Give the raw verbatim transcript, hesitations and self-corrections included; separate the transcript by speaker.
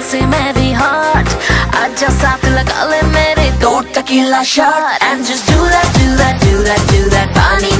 Speaker 1: से मैं भी hot, आजा साथ लगा ले मेरे दो tequila shot and just do that, do that, do that, do that, Pani.